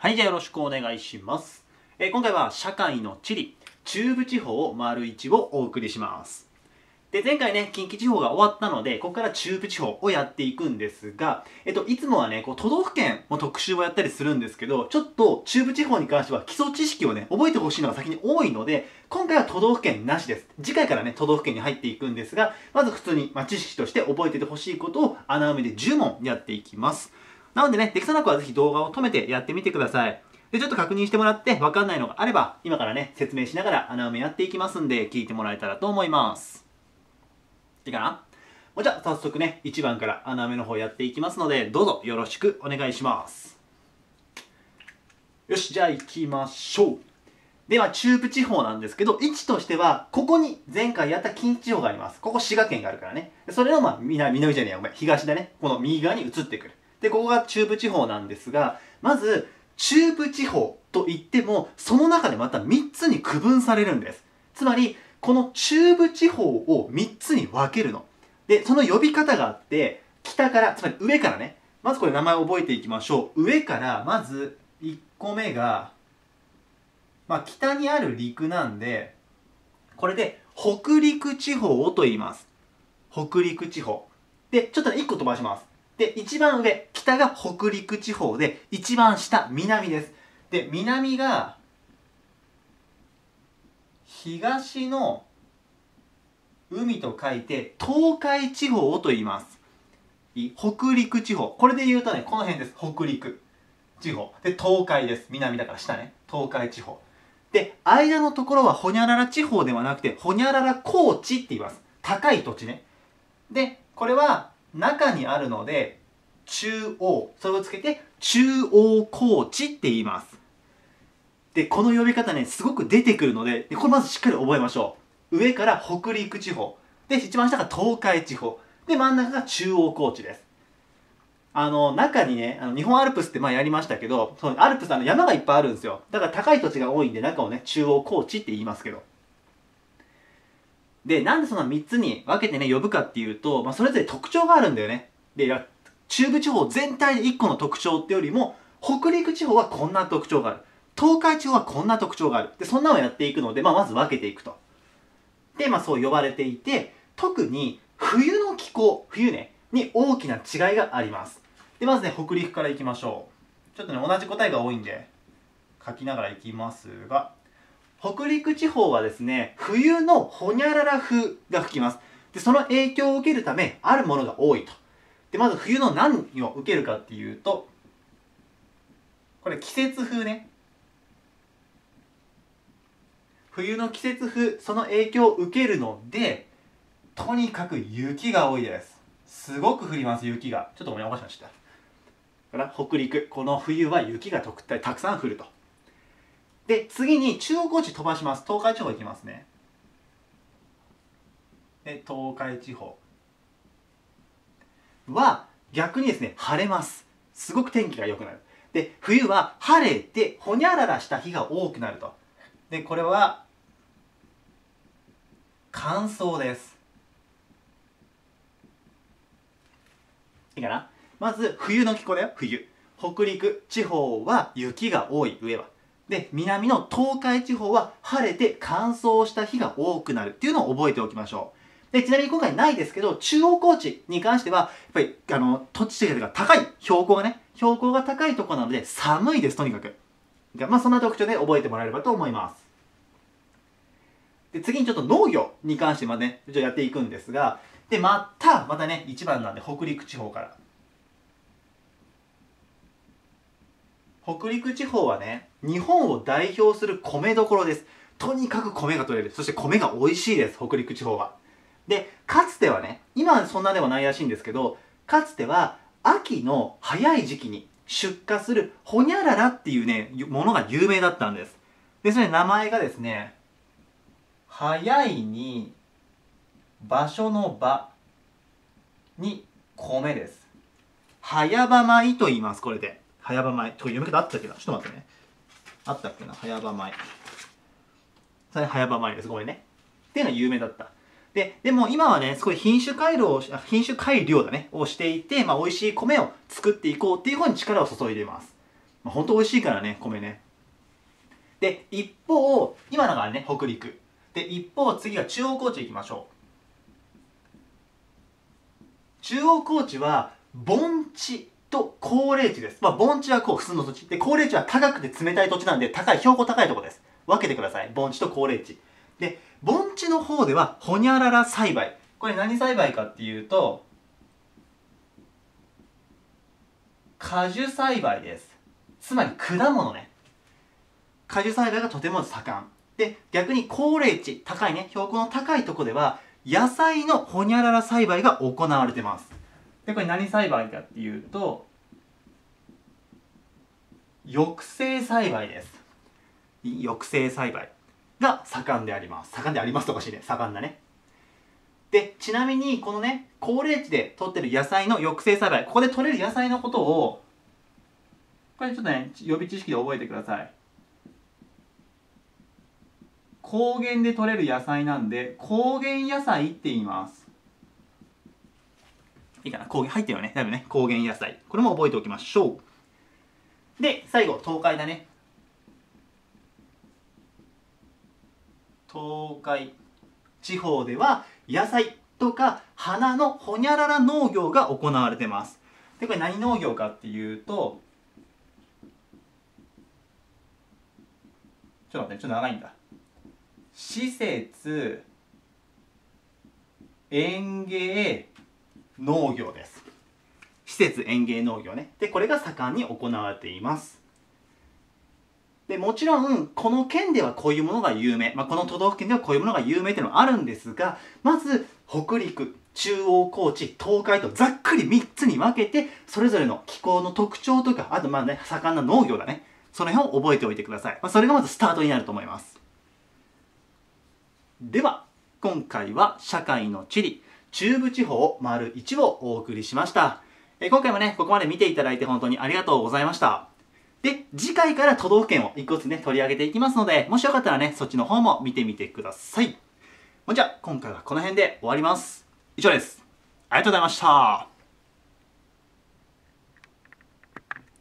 はい、じゃあよろしくお願いします。今回は社会の地理、中部地方丸1をお送りします。で、前回ね、近畿地方が終わったので、ここから中部地方をやっていくんですが、いつもはね、都道府県の特集をやったりするんですけど、ちょっと中部地方に関しては基礎知識をね、覚えてほしいのが先に多いので、今回は都道府県なしです。次回からね、都道府県に入っていくんですが、まず普通に、知識として覚えててほしいことを穴埋めで10問やっていきます。なのでね、できそうな子はぜひ動画を止めてやってみてください。で、ちょっと確認してもらって分かんないのがあれば、今からね、説明しながら穴埋めやっていきますんで、聞いてもらえたらと思います。いいかな？じゃあ、早速ね、1番から穴埋めの方やっていきますので、どうぞよろしくお願いします。よし、じゃあ行きましょう。では、中部地方なんですけど、位置としては、ここに前回やった近畿地方があります。ここ滋賀県があるからね。それの南じゃねえや、ごめん、東だね。この右側に移ってくる。で、ここが中部地方なんですが、まず、中部地方といっても、その中でまた3つに区分されるんです。つまり、この中部地方を3つに分けるの。で、その呼び方があって、北から、つまり上からね、まずこれ名前を覚えていきましょう。上から、まず1個目が、北にある陸なんで、これで北陸地方と言います。北陸地方。で、ちょっとね、1個飛ばします。で、一番上、北が北陸地方で、一番下、南です。で、南が、東の海と書いて、東海地方と言います。北陸地方。これで言うとね、この辺です。北陸地方。で、東海です。南だから下ね。東海地方。で、間のところはホニャララ地方ではなくて、ホニャララ高地って言います。高い土地ね。で、これは中にあるので、中央。それをつけて、中央高地って言います。で、この呼び方ね、すごく出てくるので、これまずしっかり覚えましょう。上から北陸地方。で、一番下が東海地方。で、真ん中が中央高地です。中にね、日本アルプスってやりましたけど、そのアルプス山がいっぱいあるんですよ。だから高い土地が多いんで、中をね、中央高地って言いますけど。で、なんでその3つに分けてね、呼ぶかっていうと、それぞれ特徴があるんだよね。で、中部地方全体で1個の特徴ってよりも、北陸地方はこんな特徴がある。東海地方はこんな特徴がある。で、そんなのをやっていくので、まず分けていくと。で、そう呼ばれていて、特に冬の気候、冬ね、に大きな違いがあります。で、まずね、北陸からいきましょう。ちょっとね、同じ答えが多いんで、書きながらいきますが、北陸地方はですね、冬のホニャララ風が吹きます。で、その影響を受けるため、あるものが多いと。で、まず冬の何を受けるかっていうと、これ季節風ね。冬の季節風、その影響を受けるので、とにかく雪が多いです。すごく降ります、雪が。ちょっとおかしました。だから北陸、この冬は雪がたくさん降ると。で、次に中央高地飛ばします。東海地方行きますね。で、東海地方は逆にですね、晴れます。すごく天気が良くなる。で、冬は晴れて、ほにゃららした日が多くなると。で、これは、乾燥です。いいかな？まず、冬の気候だよ、冬。北陸地方は雪が多い、上は。で、南の東海地方は晴れて乾燥した日が多くなるっていうのを覚えておきましょう。で、ちなみに今回ないですけど、中央高地に関しては、やっぱり、土地が高い、標高が高いところなので寒いです、とにかく。そんな特徴で覚えてもらえればと思います。で、次にちょっと農業に関してね、やっていくんですが、で、またね、1番なんで北陸地方から。北陸地方はね、日本を代表する米どころです。とにかく米が取れる。そして米が美味しいです、北陸地方は。で、かつてはね、今はそんなではないらしいんですけど、かつては秋の早い時期に出荷するホニャララっていうね、ものが有名だったんです。で、それ名前がですね、早いに場所の場に米です。早場米と言います、これで。早場米。読み方あったっけな、ちょっと待ってね。あったっけな、早場米。それ早場米です。ごめんね。っていうのは有名だった。でも今はね、すごい品種改良だね、をしていて、美味しい米を作っていこうっていう方に力を注いでいます。 ほんと美味しいからね、米ね。で、一方、今のがね、北陸。で、一方、次は中央高知行きましょう。中央高知は、盆地と高冷地です。盆地はこう、普通の土地。で、高冷地は高くて冷たい土地なんで、標高高いところです。分けてください。盆地と高冷地。で、盆地の方では、ホニャララ栽培。これ何栽培かっていうと、果樹栽培です。つまり果物ね。果樹栽培がとても盛ん。で、逆に高冷地、高いね、標高の高いところでは、野菜のホニャララ栽培が行われてます。で、これ何栽培かっていうと、抑制栽培です。抑制栽培が盛んであります。盛んでありますとかしね、盛んだね。で、ちなみに、このね、高冷地で取ってる野菜の抑制栽培、ここで取れる野菜のことを、これちょっとね、予備知識で覚えてください。高原で取れる野菜なんで、高原野菜って言います。いいかな、高原入ってるよね。だいぶね、高原野菜。これも覚えておきましょう。で、最後、東海だね。東海地方では、野菜とか花のホニャララ農業が行われてます。で、これ何農業かっていうと、ちょっと待って、ちょっと長いんだ。施設、園芸、農業です。施設、園芸、農業ね。で、これが盛んに行われています。で、もちろん、この県ではこういうものが有名。この都道府県ではこういうものが有名っていうのはあるんですが、まず、北陸、中央高知、東海とざっくり3つに分けて、それぞれの気候の特徴とか、あと盛んな農業だね。その辺を覚えておいてください。それがまずスタートになると思います。では、今回は社会の地理、中部地方丸1をお送りしました。今回もね、ここまで見ていただいて本当にありがとうございました。で、次回から都道府県を一個ずつね、取り上げていきますので、もしよかったらね、そっちの方も見てみてください。じゃあ、今回はこの辺で終わります。以上です。ありがとうございました。